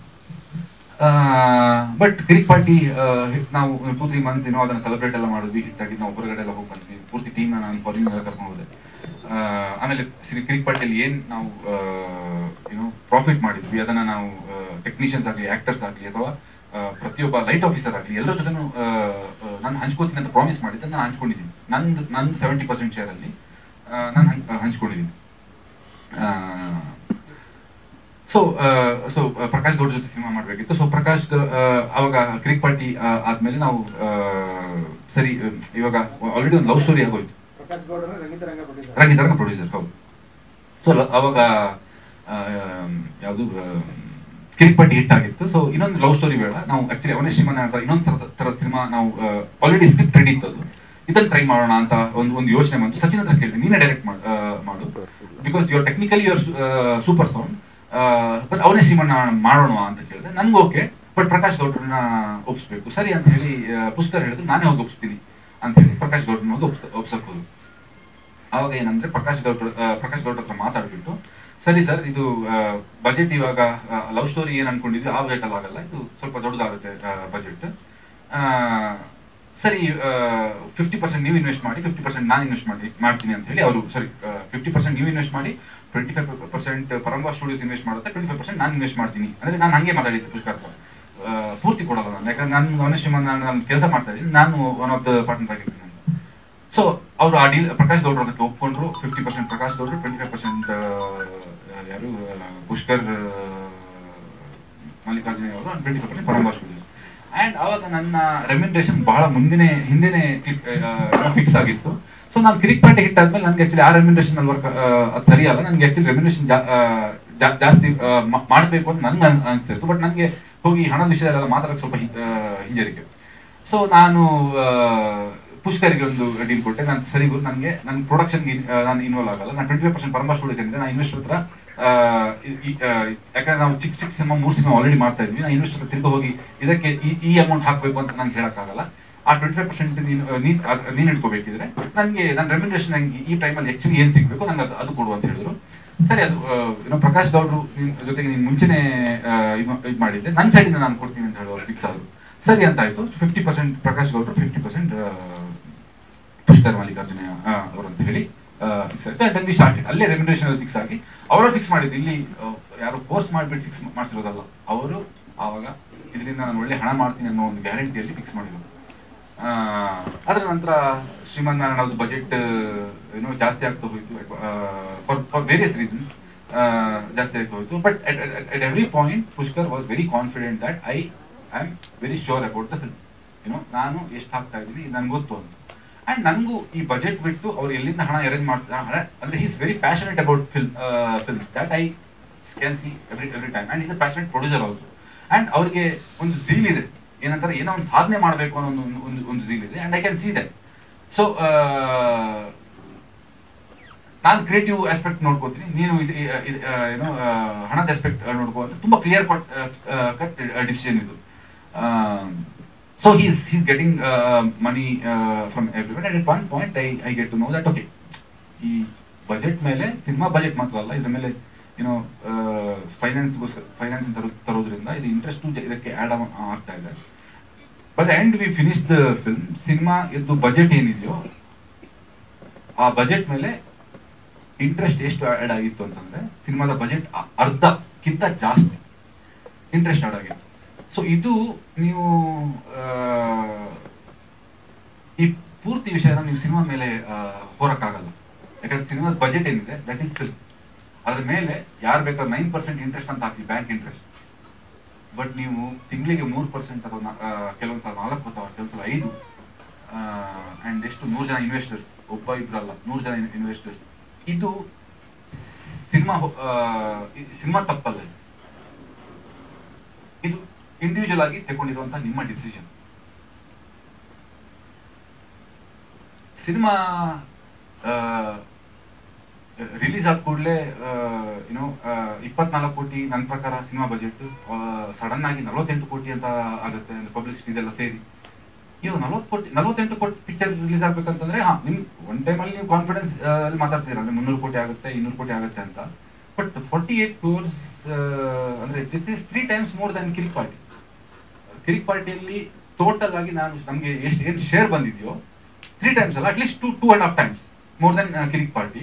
ಬಟ್ ಕಿರಿಕ್ ಪಾರ್ಟಿ ನಾವು 2-3 ಮಂತ್ಸ್ ಏನೋ ಅದನ್ನ ಸೆಲೆಬ್ರೇಟ್ ಎಲ್ಲ ಮಾಡಿದ್ವಿ, ಹಿಟ್ ಆಗಿದ್ದು. ನಾವು ಹೊರಗಡೆ ಎಲ್ಲ ಹೋಗಿ ಬಂದ್ವಿ, ಪೂರ್ತಿ ಟೀಮ್ ನಾನು ಫಾರಿನ್ ಎಲ್ಲ ಕರ್ಕೊಂಡು ಹೋದೆ. ಆಮೇಲೆ ಕಿರಿಕ್ ಪಾರ್ಟಿಯಲ್ಲಿ ಏನ್ ನಾವು ಏನೋ ಪ್ರಾಫಿಟ್ ಮಾಡಿದ್ವಿ ಅದನ್ನ ನಾವು ಟೆಕ್ನಿಷಿಯನ್ಸ್ ಆಗಲಿ, ಆಕ್ಟರ್ಸ್ ಆಗಲಿ, ಅಥವಾ ಪ್ರತಿಯೊಬ್ಬ ಲೈಟ್ ಆಫೀಸರ್ ಆಗಲಿ ಎಲ್ಲರ ಜೊತೆನೂ ನಾನು ಹಂಚ್ಕೋತೀನಿ ಅಂತ ಪ್ರಾಮಿಸ್ ಮಾಡಿದ್ದೆ. ನಾನು ಹಂಚ್ಕೊಂಡಿದ್ದೀನಿ. ನಂದು 70% ಶೇರ್ ಅಲ್ಲಿ ನಾನು ಹಂಚ್ಕೊಂಡಿದ್ದೀನಿ. ಸೊ ಪ್ರಕಾಶ್ ಗೌಡ್ ಜೊತೆ ಸಿನಿಮಾ ಮಾಡ್ಬೇಕಿತ್ತು. ಸೊ ಪ್ರಕಾಶ್ ಅವಾಗ ಕಿರಿಕ್ ಪಾರ್ಟಿ ಆದ್ಮೇಲೆ ನಾವು ಸರಿ ಇವಾಗ ಆಲ್ರೆಡಿ ಒಂದು ಲವ್ ಸ್ಟೋರಿ ಆಗೋಯ್ತು. ರಂಗಿತರಂಗ ಪ್ರೊಡ್ಯೂಸರ್, ಹೌದು. ಸೊ ಅವಾಗ ಯಾವುದು ಕಿರಿಕ್ ಪಾರ್ಟಿ ಹಿಟ್ ಆಗಿತ್ತು. ಸೊ ಇನ್ನೊಂದು ಲವ್ ಸ್ಟೋರಿ ಬೇಡ, ನಾವು ಆಕ್ಚುಲಿ ಅವನೇ ಶ್ರೀಮಂತ ಅಂತ ಇನ್ನೊಂದು ತರದ ಸಿನಿಮಾ ನಾವು ಆಲ್ರೆಡಿ ಸ್ಕ್ರಿಪ್ಟ್ ರೆಡಿ ಇತ್ತು, ಅದು ಇದನ್ನ ಟ್ರೈ ಮಾಡೋಣ ಅಂತ ಒಂದು ಯೋಚನೆ ಬಂತು. ಸಚಿನ್ ಹತ್ರ ಕೇಳಿದೆ, ನೀನೇ ಡೈರೆಕ್ಟ್ ಮಾಡು, because your technically your super sound, but ಅವನೇ ಶ್ರೀಮಂತ ಮಾಡೋಣ ಅಂತ ಕೇಳಿದೆ. ನನ್ಗೆ ಓಕೆ, ಬಟ್ ಪ್ರಕಾಶ್ ಗೌಡ್ರನ್ನ ಒಪ್ಸ್ಬೇಕು. ಸರಿ ಅಂತ ಹೇಳಿ ಪುಷ್ಕರ್ ಹೇಳಿದ್ರು, ನಾನೇ ಹೋಗಿ ಒಪ್ಸ್ತೀನಿ ಅಂತ ಹೇಳಿ ಪ್ರಕಾಶ್ ಗೌಡ್ರನ್ನ ಹೋಗಿ ಒಪ್ಸಕ್ ಹೋದ್ರು. ಅವಾಗ ಏನಂದ್ರೆ ಪ್ರಕಾಶ್ ಗೌಡ್ರ ಹತ್ರ ಮಾತಾಡ್ಬಿಟ್ಟು, ಸರಿ ಸರ್ ಇದು ಬಜೆಟ್ ಇವಾಗ ಲವ್ ಸ್ಟೋರಿ ಏನ್ ಅನ್ಕೊಂಡಿದ್ವಿ ಆ ಬಜೆಟ್ ಅಲ್ಲಿ ಆಗಲ್ಲ, ಇದು ಸ್ವಲ್ಪ ದೊಡ್ಡದಾಗುತ್ತೆ ಬಜೆಟ್. ಸರಿ 50% ನೀವು ಇನ್ವೆಸ್ಟ್ ಮಾಡಿ, 50% ನಾನು ಇನ್ವೆಸ್ಟ್ ಮಾಡ್ತೀನಿ ಅಂತ ಹೇಳಿ ಅವರು, ಸರಿ 50% ನೀವು ಇನ್ವೆಸ್ಟ್ ಮಾಡಿ, 25% ಪರಂಬಾ ಸ್ಟುಡಿಯೋಸ್ ಇನ್ವೆಸ್ಟ್ ಮಾಡುತ್ತೆ, 25% ನಾನು ಇನ್ವೆಸ್ಟ್ ಮಾಡ್ತೀನಿ ಅಂದ್ರೆ ನಾನು ಹಂಗೆ ಮಾತಾಡಿದ್ದೆ ಪುಷ್ಕರ್ ಹತ್ರ. ಪೂರ್ತಿ ಕೊಡಲ್ಲ ನಾನು, ಯಾಕಂದ್ರೆ ನಾನು ನಾನು ಕೆಲಸ ಮಾಡ್ತಾ ಇದ್ದೀನಿ, ನಾನು ಒನ್ ಆಫ್ ದ ಪಾರ್ಟ್ನರ್ ಆಗಿರ್ತೀನಿ ಅಂತ. ಸೊ ಅವರು ಆ ಡೀಲ್ ಪ್ರಕಾಶ್ ಗೌಡ್ರು ಅದಕ್ಕೆ ಒಪ್ಕೊಂಡ್ರು. 50% ಪ್ರಕಾಶ್ ಗೌಡ್ರು, 25% ಯಾರು ಪುಷ್ಕರ್ ಮಲ್ಲಿಕಾರ್ಜುನ ಅವರು, 25% ಪರಂಬಾ ಸ್ಟುಡಿಯೋಸ್. ಅಂಡ್ ಅವಾಗ ನನ್ನ ರೆಮ್ಯುನರೇಷನ್ ಬಹಳ ಹಿಂದೆನೆ ಫಿಕ್ಸ್ ಆಗಿತ್ತು. ಸೊ ನಾನು ಕಿರಿಕ್ ಪಾರ್ಟಿ ಹಿಟ್ ಆದ್ಮೇಲೆ ನನಗೆ ಆಕ್ಚುಲಿ ಆ ರೆಮ್ಯುನರೇಷನ್ ಅಲ್ಲಿ ವರ್ಕ್ ಅದು ಸರಿಯಲ್ಲ, ನನಗೆ ಆಕ್ಚುಲಿ ರೆಮ್ಯುನರೇಷನ್ ಜಾಸ್ತಿ ಮಾಡಬೇಕು ಅಂತ ನನ್ಗೆ ಅನಿಸ್ತಿತ್ತು. ಬಟ್ ನನಗೆ ಹೋಗಿ ಹಣದ ವಿಷಯದಲ್ಲ ಮಾತಾಡೋಕೆ ಸ್ವಲ್ಪ ಹಿಂಜರಿಕೆ. ಸೊ ನಾನು ಪುಷ್ಕರಿಗೆ ಒಂದು ಡೀಲ್ ಕೊಟ್ಟೆ. ನಾನು ಸರಿ ಗುರು, ನನಗೆ ನನ್ನ ಪ್ರೊಡಕ್ಷನ್ಗೆ ನಾನು ಇನ್ವಾಲ್ವ್ ಆಗಲ್ಲ, ನಾನು 25% ಪರಂಬಾ ಸ್ಟುಡಿಯೋಸ್ ಏನಿದೆ ನಾನು ಇನ್ವೆಸ್ಟರ್ ಹತ್ರ, ಯಾಕಂದ್ರೆ ನಾವು ಚಿಕ್ಕ ಸಿನಿಮಾ 3 ಸಿನಿಮಾ ಆಲ್ರೆಡಿ ಮಾಡ್ತಾ ಇದ್ವಿ, ನಾನು ಇನ್ವೆಸ್ಟರ್ ಹತ್ರ ತಿರ್ಗಿ ಹೋಗಿ ಇದಕ್ಕೆ ಈ ಅಮೌಂಟ್ ಹಾಕಬೇಕು ಅಂತ ನಂಗೆ ಹೇಳಕ್ಕಾಗಲ್ಲ. ಆ 25% ನೀನು ಇಟ್ಕೋಬೇಕಿದ್ರೆ ನನಗೆ ನನ್ನ ರೆಮ್ಯುನರೇಷನ್ ನಂಗೆ ಈ ಟೈಮಲ್ಲಿ ಆಕ್ಚುಲಿ ಏನ್ ಸಿಗ್ಬೇಕು ನಂಗೆ ಅದು ಕೊಡು ಅಂತ ಹೇಳಿದ್ರು. ಸರಿ, ಅದು ಏನೋ ಪ್ರಕಾಶ್ ಗೌಡ್ರು ಜೊತೆಗೆ ನೀನು ಮುಂಚೆನೆ ಇದು ಮಾಡಿದ್ದೆ, ನನ್ನ ಸೈಡಿಂದ ನಾನು ಕೊಡ್ತೀನಿ ಅಂತ ಹೇಳುವ ಫಿಕ್ಸ್ ಆದ್ರು. ಸರಿ ಅಂತ ಆಯ್ತು. 50% ಪ್ರಕಾಶ್ ಗೌಡ್ರು, 50% ಪುಷ್ಕರ್ ಮಲ್ಲಿಕಾರ್ಜುನ ಅವರು ಅಂತ ಹೇಳಿ ಫಿಕ್ಸ್ ಆಯ್ತು. ಅಂಡ್ ಸ್ಟಾರ್ಟೆಡ್ ಅಲ್ಲೇ ರೆಮ್ಯುನರೇಷನ್ ಫಿಕ್ಸ್ ಆಗಿ ಅವರು ಫಿಕ್ಸ್ ಮಾಡಿದ್ದು. ಇಲ್ಲಿ ಯಾರು ಫೋರ್ಸ್ ಮಾಡಿಬಿಟ್ಟು ಫಿಕ್ಸ್ ಮಾಡಿಸಿರೋದಲ್ಲ, ಅವರು ಆವಾಗ ಇದರಿಂದ ನಾನು ಒಳ್ಳೆ ಹಣ ಮಾಡ್ತೀನಿ ಅನ್ನೋ ಒಂದು ಗ್ಯಾರಂಟಿಯಲ್ಲಿ ಫಿಕ್ಸ್ ಮಾಡಿರೋದು. ಅದರ ನಂತರ ಶ್ರೀಮನ್ನಾರಾಯಣ ಅವ್ರದ್ದು ಬಜೆಟ್ ಏನೋ ಜಾಸ್ತಿ ಆಗ್ತಾ ಹೋಯ್ತು, ಫಾರ್ ವೇರಿಯಸ್ ರೀಸನ್ಸ್ ಜಾಸ್ತಿ ಆಗ್ತಾ ಹೋಯ್ತು. But at every point Pushkar was very confident that I am very sure about the film. ಏನೋ ನಾನು ಎಷ್ಟು ಹಾಕ್ತಾ ಇದ್ದೀನಿ ನನ್ಗೆ ಗೊತ್ತು ಅಂತ. ಅಂಡ್ ನನಗೂ ಈ ಬಜೆಟ್ ಬಿಟ್ಟು ಅವ್ರು ಎಲ್ಲಿಂದ ಹಣ ಅರೇಂಜ್ ಮಾಡ್ತಾರೆ ಅಂದ್ರೆ is very passionate about films that I can see every time. And is a passionate producer also. And ಅವ್ರಿಗೆ ಒಂದು ಝೀಲ್ ಇದೆ, ಏನಂತಾರೆ ಏನೋ ಒಂದು ಸಾಧನೆ ಮಾಡಬೇಕು ಅನ್ನೋ ಒಂದು ಝೀಲ್ ಇದೆ. And I can see that. So ನಾನು ಕ್ರಿಯೇಟಿವ್ ಆಸ್ಪೆಕ್ಟ್ ನೋಡ್ಕೋತೀನಿ, ನೀನು ಏನೋ ಹಣದ ಆಸ್ಪೆಕ್ಟ್ ನೋಡ್ಕೋ ಅಂತ ತುಂಬಾ ಕ್ಲಿಯರ್ ಕಟ್ ಡಿಸಿಷನ್ ಇದು. So he's getting money from everyone, and at one point I get to know that okay, ಈ ಬಜೆಟ್ ಮೇಲೆ ಸಿನಿಮಾ ಬಜೆಟ್ ಮಾತ್ರ ಅಲ್ಲ, ಇದ್ರ ಮೇಲೆ ಏನೋ ಫೈನಾನ್ಸ್ ತರೋದ್ರಿಂದ ಇದು ಇಂಟ್ರೆಸ್ಟ್ ಇದಕ್ಕೆ ಆಡ್ ಆಗ್ತಾ ಇದೆ. But and we finish the film. Cinema ಇದು ಬಜೆಟ್ ಏನಿದೆಯೋ ಆ ಬಜೆಟ್ ಮೇಲೆ ಇಂಟ್ರೆಸ್ಟ್ ಎಷ್ಟು ಆಡ್ ಆಗಿತ್ತು ಅಂತಂದ್ರೆ ಸಿನಿಮಾದ ಬಜೆಟ್ ಅರ್ಧಕ್ಕಿಂತ ಜಾಸ್ತಿ ಇಂಟ್ರೆಸ್ಟ್ ಆಡ್ ಆಗಿತ್ತು. ಸೊ ಇದು ನೀವು ಈ ಪೂರ್ತಿ ವಿಷಯನ ನೀವು ಸಿನಿಮಾ ಮೇಲೆ ಹೊರಕ್ಕಾಗಲ್ಲ, ಯಾಕಂದ್ರೆ ಸಿನಿಮಾದ ಬಜೆಟ್ ಏನಿದೆ ದಟ್ ಈಸ್ ಫಿಲ್ಮ್. ಅದ್ರ ಮೇಲೆ ಯಾರು ಬೇಕಾದ್ರೆ 9% ಇಂಟ್ರೆಸ್ಟ್ ಅಂತ ಹಾಕಿ, ಬ್ಯಾಂಕ್ ಇಂಟ್ರೆಸ್ಟ್. ಬಟ್ ನೀವು ತಿಂಗಳಿಗೆ 3% ಅಥವಾ ಕೆಲವೊಂದ್ಸಲ 4 ಅಥವಾ ಕೆಲವೊಂದ್ಸಲ 5 ಅಂಡ್ ಎಷ್ಟು 100 ಜನ ಇನ್ವೆಸ್ಟರ್ಸ್, ಒಬ್ಬ ಇಬ್ರಲ್ಲ 100 ಜನ ಇನ್ವೆಸ್ಟರ್ಸ್. ಇದು ಸಿನಿಮಾ ತಪ್ಪಲ್ಲ, ಇದು ಇಂಡಿವಿಜುವಲ್ ಆಗಿ ತಗೊಂಡಿರುವಂತಹ ನಿಮ್ಮ ಡಿಸಿಷನ್. ಸಿನಿಮಾ ರಿಲೀಸ್ ಆದ ಕೂಡಲೇ ಏನೋ 24 ಕೋಟಿ ನನ್ನ ಪ್ರಕಾರ ಸಿನಿಮಾ ಬಜೆಟ್ ಸಡನ್ ಆಗಿ 48 ಕೋಟಿ ಅಂತ ಆಗುತ್ತೆ, ಪಬ್ಲಿಸಿಟಿ ಇದೆಲ್ಲ ಸೇರಿ. ಇವಾಗ 48 ಕೋಟಿ ಪಿಕ್ಚರ್ ರಿಲೀಸ್ ಆಗ್ಬೇಕಂತಂದ್ರೆ ನಿಮ್ ಒನ್ ಟೈಮ್ ಅಲ್ಲಿ ನೀವು ಕಾನ್ಫಿಡೆನ್ಸ್ ಅಲ್ಲಿ ಮಾತಾಡ್ತೀರಾ ಅಂದ್ರೆ 300 ಕೋಟಿ ಆಗುತ್ತೆ 200 ಕೋಟಿ ಆಗುತ್ತೆ ಅಂತ. ಬಟ್ 48 crores ಅಂದ್ರೆ this is 3 times more than Kirik Party. Kirik ಪಾರ್ಟಿಯಲ್ಲಿ ಟೋಟಲ್ ಆಗಿ ನಮ್ಗೆ ಏನ್ ಶೇರ್ ಬಂದಿದೆಯೋ 3 times ಅಲ್ಲ, at least 2.5 times more than Kirik Party.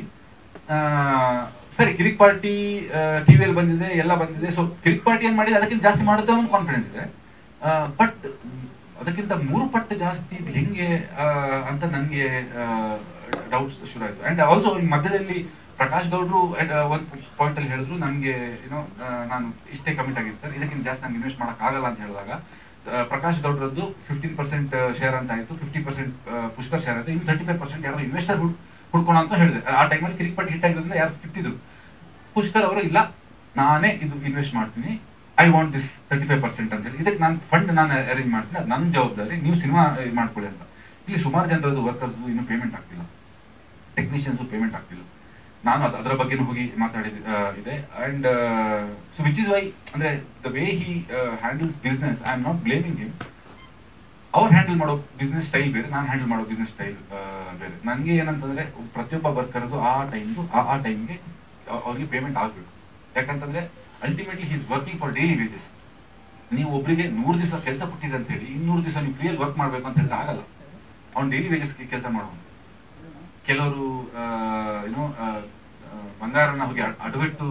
ಸರಿ, ಕಿರಿಕ್ ಪಾರ್ಟಿ ಟಿವಿಯಲ್ಲಿ ಬಂದಿದೆ, ಎಲ್ಲ ಬಂದಿದೆ. ಸೊ ಕಿರಿಕ್ ಪಾರ್ಟಿ ಏನ್ ಮಾಡಿದೆ ಅದಕ್ಕಿಂತ ಜಾಸ್ತಿ ಮಾಡುತ್ತೆ ಒಂದು ಕಾನ್ಫಿಡೆನ್ಸ್ ಇದೆ. ಬಟ್ ಅದಕ್ಕಿಂತ 3 ಪಟ್ಟು ಜಾಸ್ತಿ ಹೆಂಗೆ ಅಂತ ನನಗೆ ಡೌಟ್ಸ್ ಶುರು ಆಯ್ತು. ಅಂಡ್ ಆಲ್ಸೋ ಈ ಮಧ್ಯದಲ್ಲಿ ಪ್ರಕಾಶ್ ಗೌಡ್ರು ಒಂದು ಪಾಯಿಂಟ್ ಅಲ್ಲಿ ಹೇಳಿದ್ರು ನನಗೆ ಏನೋ ನಾನು ಇಷ್ಟೇ ಕಮಿಟ್ ಆಗಿದೆ ಸರ್, ಇದಕ್ಕಿಂತ ಜಾಸ್ತಿ ನಾನು ಇನ್ವೆಸ್ಟ್ ಮಾಡಕ್ ಆಗಲ್ಲ ಅಂತ ಹೇಳಿದಾಗ ಪ್ರಕಾಶ್ ಗೌಡ್ರದ್ದು 15% ಶೇರ್ ಅಂತ ಆಯ್ತು, 50% ಪುಷ್ಕರ್ ಶೇರ್ ಆಯ್ತು, ಇನ್ನು 35% ಯಾರೋ ಇನ್ವೆಸ್ಟರ್ ಹುಡ್ಕೋಣ ಅಂತ ಹೇಳಿದೆ. ಆ ಟೈಮಲ್ಲಿ ಕಿರಿಕ್ ಪಾರ್ಟಿ ಹಿಟ್ ಆಗಿರೋದ್ರಿಂದ ಯಾರು ಸಿಕ್ತಿದ್ರು. ಪುಷ್ಕರ್ ಅವರು ಇಲ್ಲ, ನಾನೇ ಇದು ಇನ್ವೆಸ್ಟ್ ಮಾಡ್ತೀನಿ, ಐ ವಾಂಟ್ ದಿಸ್ 35% ಅಂತ ಹೇಳಿ, ಇದಕ್ಕೆ ನಾನು ಫಂಡ್ ನಾನು ಅರೇಂಜ್ ಮಾಡ್ತೀನಿ, ಅದು ನನ್ನ ಜವಾಬ್ದಾರಿ, ನೀವು ಸಿನಿಮಾ ಮಾಡ್ಕೊಳ್ಳಿ ಅಂತ. ಇಲ್ಲಿ ಸುಮಾರು ಜನರದ್ದು ವರ್ಕರ್ಸ್ ಇನ್ನೂ ಪೇಮೆಂಟ್ ಆಗ್ತಿಲ್ಲ, ಟೆಕ್ನಿಷಿಯನ್ಸ್ ಪೇಮೆಂಟ್ ಆಗ್ತಿಲ್ಲ. ನಾನು ಅದರ ಬಗ್ಗೆ ಹೋಗಿ ಮಾತಾಡಿದೆ ಇದೆ. And so which is why ಅಂದ್ರೆ the way he handles business, I am not blaming him. ಅವ್ರು ಹ್ಯಾಂಡಲ್ ಮಾಡೋ ಬಿಸ್ನೆಸ್ ಸ್ಟೈಲ್ ಬೇರೆ, ನಾನು ಹ್ಯಾಂಡಲ್ ಮಾಡೋ ಬಿಸ್ನೆಸ್ ಸ್ಟೈಲ್ ಬೇರೆ. ನನಗೆ ಏನಂತಂದ್ರೆ ಪ್ರತಿಯೊಬ್ಬ ವರ್ಕರ್ದು ಆ ಟೈಮ್ಗೆ ಅವ್ರಿಗೆ ಪೇಮೆಂಟ್ ಆಗ್ಬೇಕು. ಯಾಕಂತಂದ್ರೆ ultimately he is working for daily wages. ನೀವು ಒಬ್ಬರಿಗೆ 100 ದಿವಸ ಕೆಲಸ ಕೊಟ್ಟಿದೆ ಅಂತ ಹೇಳಿ 200 ದಿವಸ ನೀವು ಫ್ರೀಯಲ್ಲಿ ವರ್ಕ್ ಮಾಡ್ಬೇಕು ಅಂತ ಹೇಳಿದ್ರೆ ಆಗಲ್ಲ. ಅವ್ನು ಡೈಲಿ ವೇಜಸ್ಗೆ ಕೆಲಸ ಮಾಡೋನು. ಕೆಲವರು ಏನೋ ಬಂಗಾರನ ಹೋಗಿ ಅಡವಿಟ್ಟು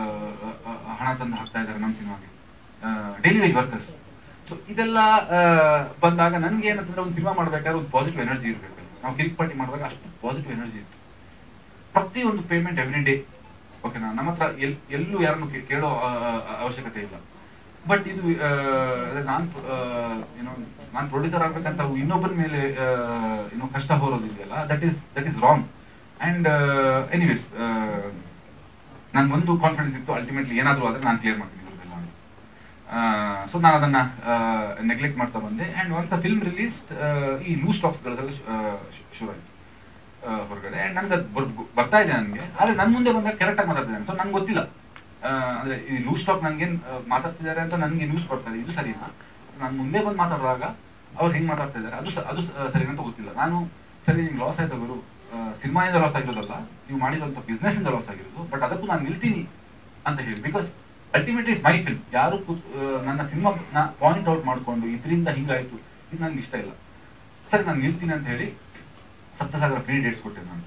ಹಣ ತಂದು ಹಾಕ್ತಾ ಇದ್ದಾರೆ ನಮ್ಮ ಸಿನಿಮಾಗೆ, ಡೈಲಿ ವೇಜ್ ವರ್ಕರ್ಸ್. ಸೊ ಇದೆಲ್ಲ ಬಂದಾಗ ನನ್ಗೆ ಏನಂತಂದ್ರೆ ಒಂದು ಸಿನಿಮಾ ಮಾಡ್ಬೇಕಾದ್ರೆ ಒಂದು ಪಾಸಿಟಿವ್ ಎನರ್ಜಿ ಇರಬೇಕು. ನಾವು ಕಿರಿಕ್ ಪಾರ್ಟಿ ಮಾಡಿದಾಗ ಅಷ್ಟು ಪಾಸಿಟಿವ್ ಎನರ್ಜಿ ಇತ್ತು. ಪ್ರತಿಯೊಂದು ಪೇಮೆಂಟ್ ಎವ್ರಿ ಡೇ, ಓಕೆನಾ. ನಮ್ಮ ಹತ್ರ ಎಲ್ಲೂ ಯಾರನ್ನು ಕೇಳೋ ಅವಶ್ಯಕತೆ ಇಲ್ಲ. ಬಟ್ ಇದು ನಾನು ನಾನು ಪ್ರೊಡ್ಯೂಸರ್ ಆಗ್ಬೇಕಂತ ಇನ್ನೊಬ್ಬರ ಮೇಲೆ ಕಷ್ಟ ಹೊರೋದಿದೆಯಲ್ಲ, that is wrong. And anyways ನನ್ಗೊಂದು ಕಾನ್ಫಿಡೆನ್ಸ್ ಇತ್ತು, ಅಲ್ಟಿಮೇಟ್ಲಿ ಏನಾದರೂ ಆದರೆ ನಾನು ಕ್ಲಿಯರ್ ಮಾಡ್ತೀನಿ ಇವ್ರದೆಲ್ಲ. ಸೊ ನಾನು ಅದನ್ನ ನೆಗ್ಲೆಕ್ಟ್ ಮಾಡ್ತಾ ಬಂದೆ. And once a film released, ಈ ಲೂಸ್ ಸ್ಟಾಕ್ಸ್ಗಳದೆಲ್ಲ ಶುರು ಆಯ್ತು ಹೊರಗಡೆ. ಅಂಡ್ ನನ್ಗೆ ಅದು ಬರ್ತಾ ಇದೆ ನನಗೆ, ಆದ್ರೆ ನನ್ ಮುಂದೆ ಬಂದಾಗ ಕರೆಕ್ಟಾಗಿ ಮಾತಾಡ್ತಿದ್ದಾನೆ. ಸೊ ನನ್ಗೆ ಗೊತ್ತಿಲ್ಲ, ಅಂದ್ರೆ ಈ ಲೂಸ್ ಸ್ಟಾಕ್ ನನ್ಗೇನ್ ಮಾತಾಡ್ತಿದ್ದಾರೆ ಅಂತ ನನ್ಗೆ ನ್ಯೂಸ್ ಬರ್ತಾರೆ, ಇದು ಸರಿನಾ? ನಾನು ಮುಂದೆ ಬಂದು ಮಾತಾಡುವಾಗ ಅವ್ರು ಹೆಂಗ್ ಮಾತಾಡ್ತಾ ಇದ್ದಾರೆ ಅದು ಸರಿನಾ ಅಂತ ಗೊತ್ತಿಲ್ಲ. ನಾನು ಸರಿ ನಿಮ್ಗೆ ಲಾಸ್ ಆಯ್ತಾ ಗುರು, ಸಿನಿಮಾಯಿಂದ ಲಾಸ್ ಆಗಿರೋದಲ್ಲ, ನೀವು ಮಾಡಿರೋಂಥ ಬಿಸ್ನೆಸ್ ಇಂದ ಲಾಸ್ ಆಗಿರೋದು, ಬಟ್ ಅದಕ್ಕೂ ನಾನು ನಿಲ್ತೀನಿ ಅಂತ ಹೇಳಿ. Because ultimately it's my film. ಯಾರು ನನ್ನ ಸಿನಿಮಾ ಪಾಯಿಂಟ್ ಔಟ್ ಮಾಡ್ಕೊಂಡು ಇದರಿಂದ ಹಿಂಗಾಯ್ತು, ಇದು ನನ್ಗೆ ಇಷ್ಟ ಇಲ್ಲ, ಸರಿ ನಾನು ನಿಲ್ತೀನಿ ಅಂತ ಹೇಳಿ ಸಪ್ತಸಾಗರ ಫ್ರೀ ಡೇಟ್ಸ್ ಕೊಟ್ಟೆ ನಾನು.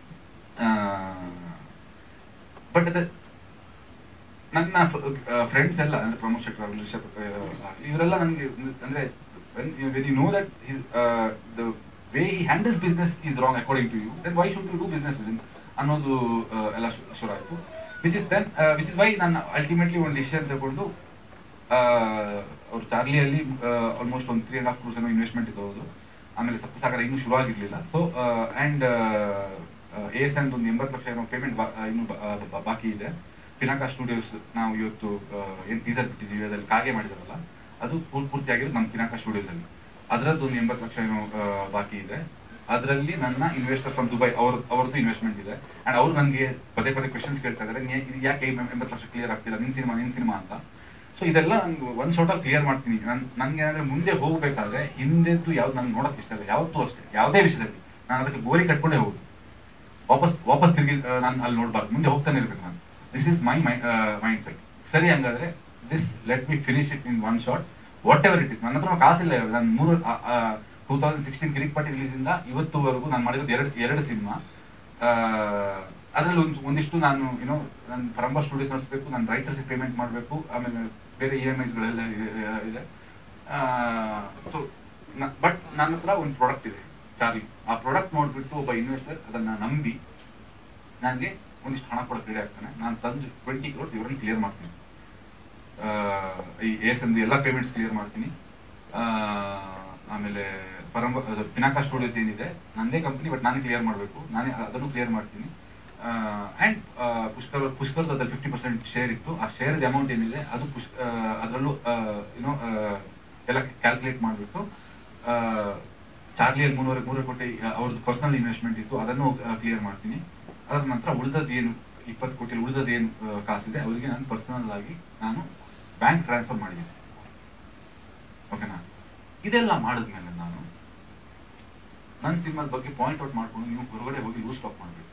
ಬಟ್ ಅದ ನನ್ನ ಫ್ರೆಂಡ್ಸ್ ಎಲ್ಲ ಅಂದ್ರೆ ಪ್ರಮೋದ್ ಶೆಟ್ಟರ್ ಆಗಲಿ, ರಿಷಬ್ ಇವರೆಲ್ಲ ನನಗೆ ಅಂದ್ರೆ when you know that the way he handles business is wrong according to you, then why should you do business with him ಅನ್ನೋದು ಎಲ್ಲ ಶುರು ಆಯಿತು. which is why ನಾನು ಅಲ್ಟಿಮೇಟ್ಲಿ ಒಂದು ಡಿಸಿಷನ್ ತಗೊಂಡು ಅವ್ರು ಚಾರ್ಲಿಯಲ್ಲಿ ಆಲ್ಮೋಸ್ಟ್ ಒಂದು 3.5 crores ಏನೋ ಇನ್ವೆಸ್ಟ್ಮೆಂಟ್ ಇದ್ದವರು. ಆಮೇಲೆ ಸಪ್ತಸಾಗರ ಇನ್ನೂ ಶುರು ಆಗಿರ್ಲಿಲ್ಲ. ಸೊ ಅಂಡ್ ASN ಒಂದು 80 ಲಕ್ಷ ಏನೋ ಪೇಮೆಂಟ್ ಇನ್ನೂ ಬಾಕಿ ಇದೆ. ಪಿನಾಕ ಸ್ಟುಡಿಯೋಸ್ ನಾವು ಇವತ್ತು ಏನ್ ಟೀಸರ್ ಬಿಟ್ಟಿದ್ದೀವಿ, ಅದ್ರಲ್ಲಿ ಕಾಗೆ ಮಾಡಿದಾರಲ್ಲ, ಅದು ಪೂರ್ತಿಯಾಗಿರೋದು ನಮ್ಮ ಪಿನಾಕ ಸ್ಟುಡಿಯೋಸ್ ಅಲ್ಲಿ. ಅದರದ್ದು ಒಂದು 80 ಲಕ್ಷ ಏನೋ ಬಾಕಿ ಇದೆ. ಅದರಲ್ಲಿ ನನ್ನ ಇನ್ವೆಸ್ಟರ್ ಫ್ರಮ್ ದುಬೈ ಅವ್ರದ್ದು ಇನ್ವೆಸ್ಟ್ಮೆಂಟ್ ಇದೆ. ಅಂಡ್ ಅವ್ರು ನನಗೆ ಪದೇ ಕ್ವೆಶನ್ಸ್ ಕೇಳ್ತಾ ಇದ್ದಾರೆ, ಯಾಕೆ 80 ಲಕ್ಷ ಕ್ಲಿಯರ್ ಆಗ್ತಿಲ್ಲ, ನಿನ್ ಸಿನಿಮಾ ಅಂತ. ಸೊ ಇದೆಲ್ಲ ನಂಗೆ ಒಂದ್ ಶಾರ್ಟಲ್ಲಿ ಕ್ಲಿಯರ್ ಮಾಡ್ತೀನಿ. ನನ್ಗೆ ಏನಾದ್ರೆ ಮುಂದೆ ಹೋಗ್ಬೇಕಾದ್ರೆ ಹಿಂದೆದ್ದು ಯಾವ್ದು ನನ್ಗೆ ನೋಡಕ್ ಇಷ್ಟ ಇಲ್ಲ, ಯಾವತ್ತೂ ಅಷ್ಟೇ. ಯಾವುದೇ ವಿಷಯದಲ್ಲಿ ನಾನು ಅದಕ್ಕೆ ಗೋರಿ ಕಟ್ಕೊಂಡೇ ಹೋಗುದು, ವಾಪಸ್ ತಿರುಗಿ ನಾನು ಅಲ್ಲಿ ನೋಡ್ಬಾರ್ದು, ಮುಂದೆ ಹೋಗ್ತಾನೆ ಇರ್ಬೇಕು ನಾನು. This is my mind set. ಸರಿ, ಹಂಗಾದ್ರೆ let me finish it in one shot, whatever it is. ನನ್ನ ಹತ್ರ ಕಾಸಿಲ್ಲ. ನಾನು 2016 ಕಿರಿಕ್ ಪಾಟಿ ರಿಲೀಸ್ ಇಂದ ಇವತ್ತುವರೆಗೂ ನಾನು ಮಾಡಿರೋದು ಎರಡು ಸಿನಿಮಾ. ಅದ್ರಲ್ಲಿ ಒಂದಿಷ್ಟು ನಾನು ನನ್ನ ಪರಂಬ ಸ್ಟುಡಿಯೋಸ್ ನಡೆಸಬೇಕು, ನನ್ನ ರೈಟರ್ಸ್ ಪೇಮೆಂಟ್ ಮಾಡಬೇಕು, ಆಮೇಲೆ ಬೇರೆ EMIs ಗಳೆಲ್ಲ ಇದೆ. ಸೊ ಬಟ್ ನನ್ನ ಹತ್ರ ಒಂದು ಪ್ರಾಡಕ್ಟ್ ಇದೆ, ಚಾರ್ಲಿ. ಆ ಪ್ರಾಡಕ್ಟ್ ನೋಡ್ಬಿಟ್ಟು ಒಬ್ಬ ಇನ್ವೆಸ್ಟರ್ ಅದನ್ನ ನಂಬಿ ನನಗೆ ಒಂದಿಷ್ಟು ಹಣ ಕೊಡಕ್ಕೆ ರೆಡಿ ಆಗ್ತಾನೆ. ನಾನು ತಂದು 20 crores ಇವರನ್ನು ಕ್ಲಿಯರ್ ಮಾಡ್ತೀನಿ. ಈ ASN ಎಲ್ಲ ಪೇಮೆಂಟ್ಸ್ ಕ್ಲಿಯರ್ ಮಾಡ್ತೀನಿ. ಆಮೇಲೆ ಪಿನಾಕ ಸ್ಟುಡಿಯೋಸ್ ಏನಿದೆ ನಂದೇ ಕಂಪನಿ, ಬಟ್ ನಾನೇ ಕ್ಲಿಯರ್ ಮಾಡಬೇಕು, ನಾನೇ ಅದನ್ನು ಕ್ಲಿಯರ್ ಮಾಡ್ತೀನಿ. ಅಂಡ್ ಪುಷ್ಕರ್ದು ಅದ್ರಲ್ಲಿ 50% ಶೇರ್ ಇತ್ತು. ಆ ಶೇರ್ದ ಅಮೌಂಟ್ ಏನಿದೆ ಅದು ಅದರಲ್ಲೂ ಎಲ್ಲ ಕ್ಯಾಲ್ಕುಲೇಟ್ ಮಾಡಿಬಿಟ್ಟು ಚಾರ್ಲಿಯಲ್ಲಿ 3.5 ಕೋಟಿ ಅವ್ರದ್ದು ಪರ್ಸನಲ್ ಇನ್ವೆಸ್ಟ್ಮೆಂಟ್ ಇತ್ತು, ಅದನ್ನು ಕ್ಲಿಯರ್ ಮಾಡ್ತೀನಿ. ಅದರ ನಂತರ ಉಳಿದದ್ದೇನು 20 ಕೋಟಿ ಉಳಿದದ್ದೇನು ಕಾಸಿದೆ ಅವರಿಗೆ ನಾನು ಪರ್ಸನಲ್ ಆಗಿ ನಾನು ಬ್ಯಾಂಕ್ ಟ್ರಾನ್ಸ್ಫರ್ ಮಾಡಿದ್ದೀನಿ. ಓಕೆನಾ? ಇದೆಲ್ಲ ಮಾಡಿದ್ಮೇಲೆ ನಾನು ನನ್ನ ಸಿನಿಮಾದ ಬಗ್ಗೆ ಪಾಯಿಂಟ್ ಔಟ್ ಮಾಡ್ಕೊಂಡು ನೀವು ಹೊರಗಡೆ ಹೋಗಿ ಲೂಸ್ ಸ್ಟಾಪ್ ಮಾಡಬೇಕು.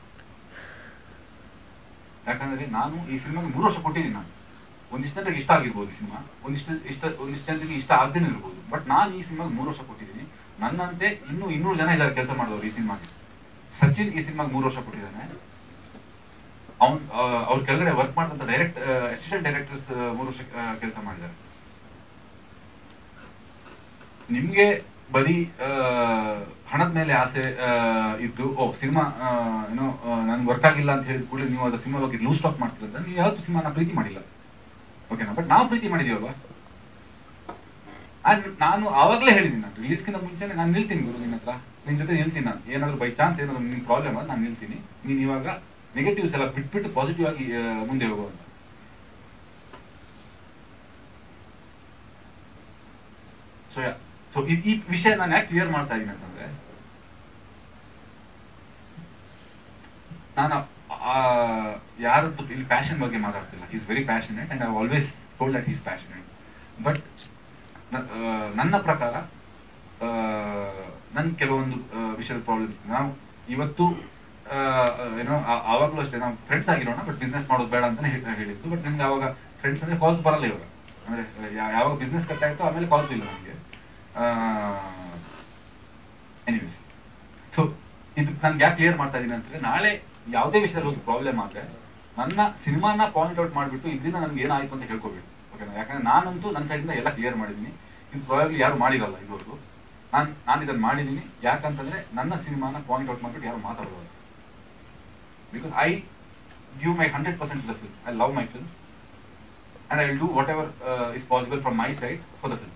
ಯಾಕಂದ್ರೆ ನಾನು ಈ ಸಿನಿಮಾಗೆ 3 ವರ್ಷ ಕೊಟ್ಟಿದ್ದೀನಿ. ನಾನು ಒಂದಿಷ್ಟು ಜನರಿಗೆ ಇಷ್ಟ ಆಗಿರ್ಬೋದು ಸಿನಿಮಾ, ಒಂದಿಷ್ಟು ಜನರಿಗೆ ಇಷ್ಟ ಆಗದೇನೆ ಇರ್ಬೋದು, ಬಟ್ ನಾನು ಈ ಸಿನಿಮಾಗೆ 3 ವರ್ಷ ಕೊಟ್ಟಿದ್ದೀನಿ. ನನ್ನಂತೆ 200 ಜನ ಇದ್ದಾರೆ ಕೆಲಸ ಮಾಡಿದವರು ಈ ಸಿನಿಮಾಗೆ. ಸಚಿನ್ ಈ ಸಿನಿಮಾಗೆ 3 ವರ್ಷ ಕೊಟ್ಟಿದ್ದಾನೆ. ಅವ್ರ ಕೆಳಗಡೆ ವರ್ಕ್ ಮಾಡಿದಂತ ಅಸಿಸ್ಟೆಂಟ್ ಡೈರೆಕ್ಟರ್ಸ್ 3 ವರ್ಷ ಕೆಲಸ ಮಾಡಿದ್ದಾರೆ. ನಿಮ್ಗೆ ಬರೀ ಹಣದ ಮೇಲೆ ಆಸೆ ಇದ್ದು ಸಿನಿಮಾ ನನ್ಗೆ ವರ್ಕ್ ಆಗಿಲ್ಲ ಅಂತ ಹೇಳಿದ ಕೂಡಲೇ ನೀವು ಅದು ಸಿನಿಮಾ ಬಗ್ಗೆ ಲೂಸ್ ಸ್ಟಾಕ್ ಮಾಡ್ತಿರೋದ್ರೆ ನೀವು ಯಾವತ್ತು ಸಿನಿಮಾನ ಪ್ರೀತಿ ಮಾಡಿಲ್ಲ. ಓಕೆನಾ? ಬಟ್ ನಾವು ಪ್ರೀತಿ ಮಾಡಿದೀವಲ್ವಾ? ನಾನು ಆವಾಗಲೇ ಹೇಳಿದ್ದೀನಿ, ನಾನು ರಿಲೀಸ್ಗಿಂತ ಮುಂಚೆನೆ ನಾನು ನಿಲ್ತೀನಿ ಗುರು, ನಿನ್ ಜೊತೆ ನಿಲ್ತೀನಿ. ನಾನು ಏನಾದ್ರು ಬೈ ಚಾನ್ಸ್ ಏನಾದ್ರು ನಿನ್ ಪ್ರಾಬ್ಲಮ್ ಆದ್ರೆ ನಾನು ನಿಲ್ತೀನಿ. ನೀನ್ ಇವಾಗ ನೆಗೆಟಿವ್ಸ್ ಎಲ್ಲ ಬಿಟ್ಬಿಟ್ಟು ಪಾಸಿಟಿವ್ ಆಗಿ ಮುಂದೆ ಹೋಗುವಂತ. ಸೊ ಈ ವಿಷಯ ನಾನು ಯಾಕೆ ಕ್ಲಿಯರ್ ಮಾಡ್ತಾ ಇದ್ದೀನಿ ಅಂತಂದ್ರೆ, ನಾನು ಯಾರದ್ದು ಇಲ್ಲಿ ಪ್ಯಾಷನ್ ಬಗ್ಗೆ ಮಾತಾಡ್ತಿಲ್ಲ. Is very passionate and I always told that is passionate. But ನನ್ನ ಪ್ರಕಾರ ನನ್ ಕೆಲವೊಂದು ವಿಷಯದ ಪ್ರಾಬ್ಲಮ್ಸ್. ನಾವು ಇವತ್ತು ಆವಾಗಲೂ ಅಷ್ಟೇ ನಾವು ಫ್ರೆಂಡ್ಸ್ ಆಗಿರೋಣ, ಬಟ್ ಬಿಸ್ನೆಸ್ ಮಾಡೋದು ಬೇಡ ಅಂತಾನೆ ಹೇಳಿದ್ದು. ಬಟ್ ನನ್ಗೆ ಅವಾಗ ಫ್ರೆಂಡ್ಸ್ ಅಂದ್ರೆ ಕಾಲ್ಸ್ ಬರಲ್ಲ ಇವಾಗ. ಅಂದ್ರೆ ಯಾವಾಗ ಬಿಸ್ನೆಸ್ ಕಟ್ ಆಯ್ತು ಆಮೇಲೆ ಕಾಲ್ಸ್ ಇಲ್ಲ ನನಗೆ. ಎನಿವೇಸ್, ಸೊ ಇದು ನನ್ಗೆ ಯಾಕೆ ಕ್ಲಿಯರ್ ಮಾಡ್ತಾ ಇದೀನಿ ಅಂತಂದ್ರೆ, ನಾಳೆ ಯಾವುದೇ ವಿಷಯದಲ್ಲಿ ಹೋಗಿ ಪ್ರಾಬ್ಲಮ್ ಆದ್ರೆ ನನ್ನ ಸಿನಿಮಾನ ಪಾಯಿಂಟ್ ಔಟ್ ಮಾಡ್ಬಿಟ್ಟು ಇದರಿಂದ ನನ್ಗೆ ಏನಾಯ್ತು ಅಂತ ಹೇಳ್ಕೋಬೇಕು. ಓಕೆನಾ? ಯಾಕಂದ್ರೆ ನಾನಂತೂ ನನ್ನ ಸೈಡಿಂದ ಎಲ್ಲ ಕ್ಲಿಯರ್ ಮಾಡಿದ್ದೀನಿ. ಇದು ಪ್ರಾಬ್ಲಿ ಯಾರು ಮಾಡಿರಲ್ಲ ಇದುವರೆಗೂ. ನಾನು ಇದನ್ನ ಮಾಡಿದ್ದೀನಿ. ಯಾಕಂತಂದ್ರೆ ನನ್ನ ಸಿನಿಮಾನ ಪಾಯಿಂಟ್ ಔಟ್ ಮಾಡ್ಬಿಟ್ಟು ಯಾರು ಮಾತಾಡೋದು. Because I give my 100% to the films. I love my films. and I will do whatever is possible from my side for the film.